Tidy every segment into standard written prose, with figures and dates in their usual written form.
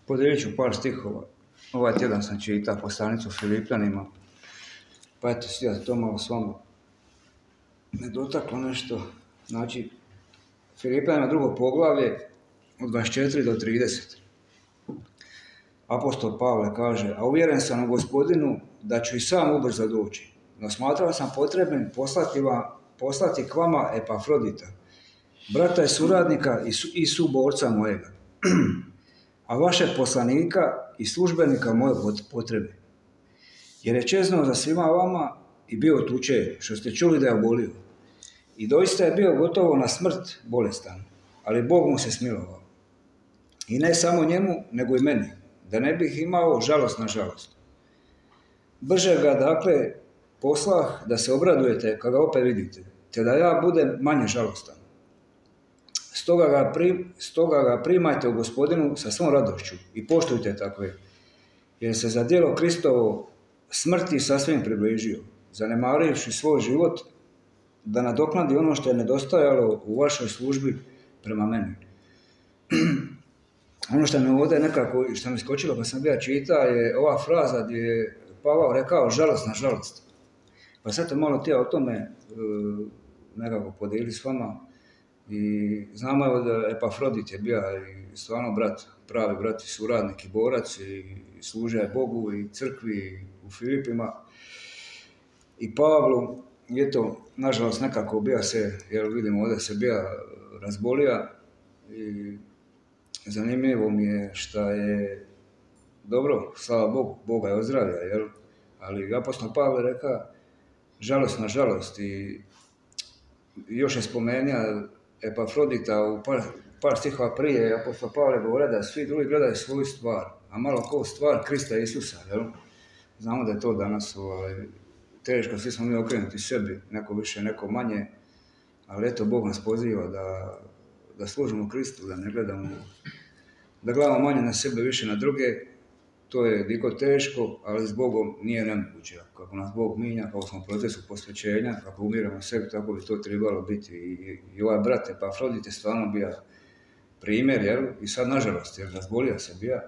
Podijelit ću par stihova. Ovaj tjedan sam čitao poslanicu Filipljanima, pa eto, svi da to malo s vama me dotaklo nešto. Znači, Filipljanima 2. poglavlje od 24 do 30. Apostol Pavle kaže: a uvjeren sam u Gospodinu da ću i sam ubrzo doći, no smatrao sam potrebnim poslati k vama Epafrodita, brata i suradnika i suborca mojega, a vašeg poslanika i službenika moje potrebe. Jer je čeznuo za svima vama i bio tučen, što ste čuli da je obolio. I doista je bio gotovo na smrt bolestan, ali Bog mu se smilovao. I ne samo njemu, nego i meni, da ne bih imao žalost na žalost. Brže ga, dakle, poslah da se obradujete kad ga opet vidite, te da ja budem manje žalostan. Stoga ga primajte u Gospodinu sa svom radošću i poštujte takve, jer se za djelo Kristovo smrti sasvim približio, zanemarivši svoj život, da nadoknadi ono što je nedostajalo u vašoj službi prema meni. Ono što mi ovdje nekako, što mi skočilo kad sam bio čita, je ova fraza gdje je Pavao rekao žalost na žalost. Pa sad to malo htio o tome nekako podijeliti s vama. I znamo evo da Epafrodit je bio i stvarno brat, pravi brat i suradnik i borac i služio je Bogu i crkvi u Filipima i Pavlu. I eto, nažalost nekako bija se, jer vidimo ovdje se bija razbolija i zanimljivo mi je što je dobro, slava Bogu, Boga je ozdravlja, jel? Ali apostol Pavle reka žalost na žalost i još je spomenuo Epafrodita u par stihova prije, apostol Pavle govore da svi drugi gledaju svoju stvar, a malo ko stvar Krista Isusa, jel? Znamo da je to danas teško, svi smo mi okrenuti sebi, neko više, neko manje, ali eto, Bog nas poziva da služimo Kristu, da ne gledamo, da gledamo manje na sebe, više na druge. To je diko teško, ali s Bogom nije nemoguće. Kako nas Bog minja, kako smo u procesu posvećenja, kako umiramo sebi, tako bi to trebalo biti. I ovaj brat Epafrodit je stvarno bio primjer, jel? I sad nažalost, jer razbolio se bio.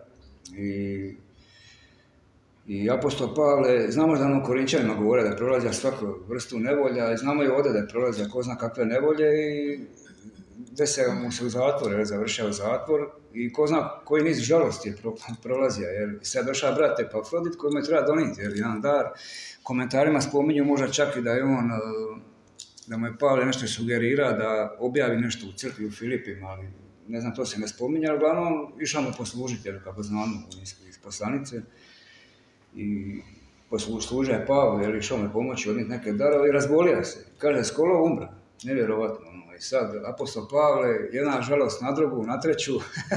I apostol Pavle, znamo da ono Korinčanima govore da prolazi svaku vrstu nevolja, i znamo i ovdje da prolazi ko zna kakve nevolje i desi mu se u zatvor, jer završava zatvor i ko zna koji niz žalosti je prolazio, jer sad došao brat Epafrodit koji mu je treba donijeti, jer jedan dar. Komentarima spominju možda čak i da je on, da mu je Pavle nešto sugerira da objavi nešto u crkvi u Filipima, ali ne znam, to se ne spominje, ali uglavnom išao mu poslužiti, jer kako znamo iz poslanice. I služio je Pavle, jer išao me pomoći odnijeti neke darove i razbolio se. Kaže, skoro umra, nevjerovatno. I sad, apostol Pavle, jedna žalost na drugu, na treću,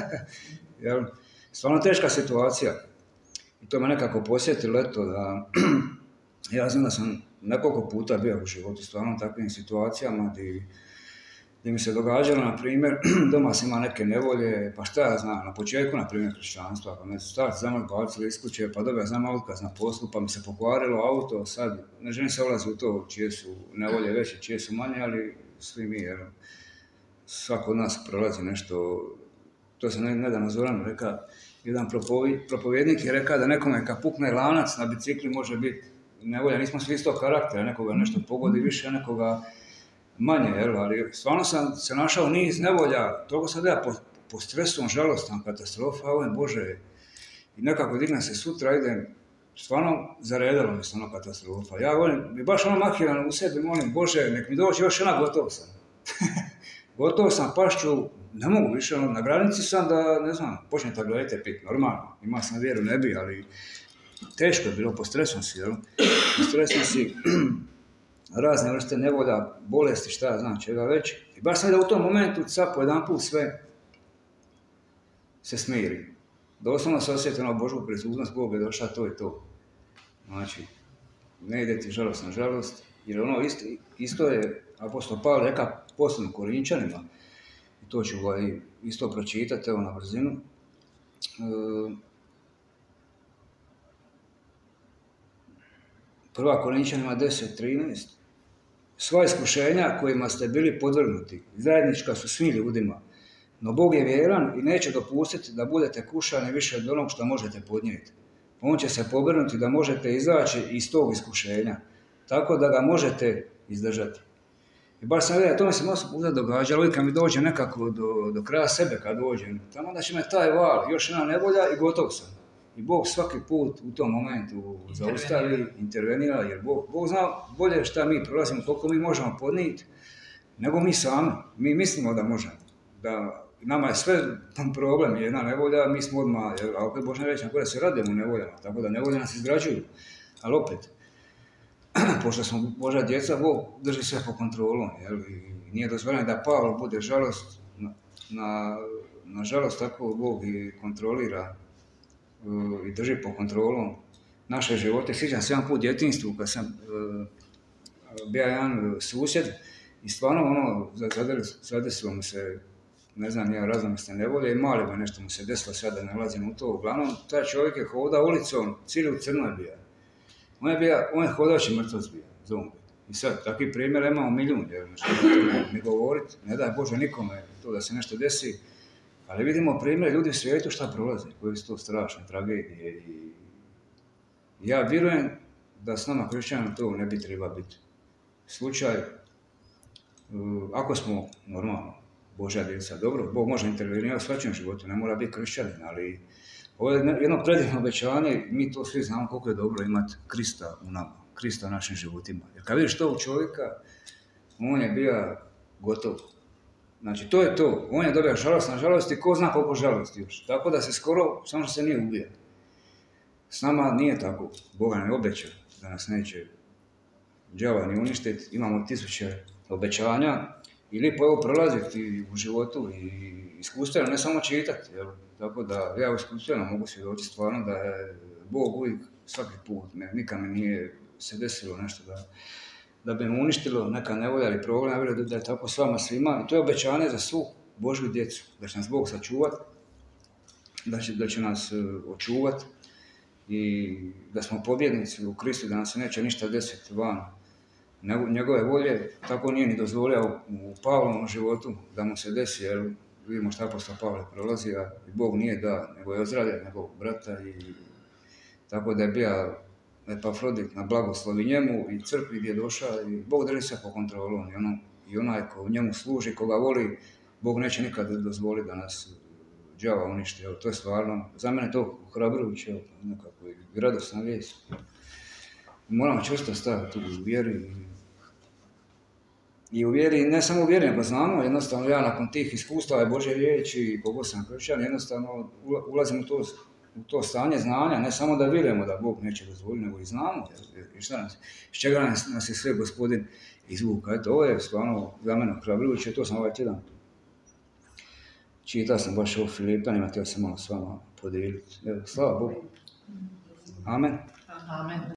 stvarno teška situacija. I to me nekako posjetilo, eto, da ja znam da sam nekoliko puta bio u životu stvarno u takvim situacijama gdje mi se događalo, na primjer, doma sam imao neke nevolje, pa šta ja znam, na početku, na primjer, hrišćanstva, pa me su start zamah bacili iz kuće, pa dobio znam otkaz na poslu, pa mi se pokvarilo auto, sad ne želim se ulaziti u to čije su nevolje veće, čije su manje, ali svi mi, jer svako od nas prolazi nešto. To sam nedavno Zoranu rekao, jedan propovjednik je rekao da nekome kad pukne lanac na bicikli može biti nevolja, nismo svi istog karaktera, nekoga nešto pogodi više, nekoga manje, jel? Ali stvarno sam se našao niz nevolja, toliko sad ja po stresu, žalostan, katastrofa, ovo je Bože, i nekako dignem se sutra, idem, stvarno zaredalo mi se ono katastrofa. Ja volim, i baš ono makiran u sebi, molim Bože, nek mi dođe još jedna, gotov sam. Gotov sam, pašću, ne mogu više, na granici sam da, ne znam, počne tablete pit, normalno, ima sam vjeru, ne bi, ali teško je bilo, po stresom si, jel? Po stresom si, razne vrste nevolja, bolesti, šta ja znam, čega već. I baš sam da u tom momentu, sad po jedan put sve se smiri. Doslovno se osjeti na Božju prisutnost, Bog je došao, to je to. Znači, ne ide ti žalost na žalost, jer ono isto je apostol Pavle reka poslovno Korinčanima, i to ću isto pročitati, evo na brzinu. Prva Korinčanima 10:13. Sva iskušenja kojima ste bili podvrgnuti, zajednička su svim ljudima. No Bog je vjeran i neće dopustiti da budete kušani više od onog što možete podnijeti. On će se pobrinuti da možete izaći iz tog iskušenja, tako da ga možete izdržati. I baš sam vidio, to mi se malo puta događalo, uvijek kad mi dođe nekako do kraja sebe kad dođem, tamo onda će me taj val, još jedna nevolja i gotov sam. I Bog svaki put u tom momentu zaustavi, intervenira, jer Bog zna bolje šta mi prolazimo, koliko mi možemo podnijeti, nego mi sami. Mi mislimo da možemo. Da nama je sve problem, jedna nevolja, mi smo odmah, a opet Božja reći, da se radimo u nevoljama, tako da nevolje nas izgrađuju. Ali opet, pošto smo Božja djeca, Bog drži sve pod kontrolom. I nije dozvoljeno da Pavlo bude žalost, na žalost tako Bog i kontrolira i drži pod kontrolom naše živote. Sjećam se jedan put u djetinjstvu kad sam bio jedan susjed i stvarno zadesilo mu se, ne znam, ja razumiste nevolje i mali me nešto mu se desilo, sad da ne ulazim u to. Uglavnom, taj čovjek je hodao ulicom, cijeli u crnoj bio. On je hodajući mrtvac bio, zombi. I sad, takvi primjera imamo milijun, jer ne govoriti, ne daj Bože nikome to da se nešto desi, ali vidimo primjer ljudi u svijetu šta prolaze, koji su to strašne tragedije. I ja vjerujem da s nama hrišćanima to ne bi treba biti slučaj. Ako smo normalno Božja djeca, dobro, Bog može intervenirati u svačem životu, ne mora biti hrišćanin, ali ovo je jedno predivno obećanje, mi to svi znamo koliko je dobro imati Krista u nama, Krista u našim životima. Jer kad vidiš tog čovjeka, on je bio gotov. Znači, to je to. On je dobio žalost na žalosti, ko zna koliko žalosti još. Tako da se skoro, samo što se nije ubio. S nama nije tako. Boga ne obeća da nas neće đava ni uništiti. Imamo tisuće obećanja i lijepo je ovo prolaziti u životu i iskustveno, ne samo čitati. Tako da ja iskustveno mogu svjedočiti stvarno da je Bog uvijek svaki put, nikad mi nije se desilo nešto da bi me uništilo neka nevolja ili problem, ja vjerujem da je tako s vama svima. I to je obećanje za svu Božju djecu, da će nas Bog sačuvati, da će nas očuvati i da smo pobjednici u Kristu, da nam se neće ništa desiti van njegove volje. Tako nije ni dozvolio u Pavlovom životu da mu se desi, jer vidimo šta apostol Pavle prolazi, a Bog nije da, nego je ozdravljen njegovog brata i tako da je bio Epafrodit na blagoslovi njemu i crkvi gdje je došao i Bog drži se po kontrolom i onaj ko njemu služi, koga voli, Bog neće nikad dozvoliti da nas đava uništi. To je stvarno, za mene to ohrabrujuće, nekako i radosna vijest. Moramo čvrsto staviti u vjeri i u vjeri, ne samo u vjeri, nego znamo, jednostavno ja nakon tih iskustava Božje riječi i koliko sam kršćan, jednostavno ulazim u to stanje znanja, ne samo da vjerujemo da Bog neće dozvoliti, nego i znamo iz čega nas je sve Gospodin izvuka. Eto, ovo je stvarno za mene ohrabrujuće, to sam ovaj tjedan čitao sam baš o Filipanima, htio sam malo s vama podijeliti. Evo, slava Bogu. Amen. Amen.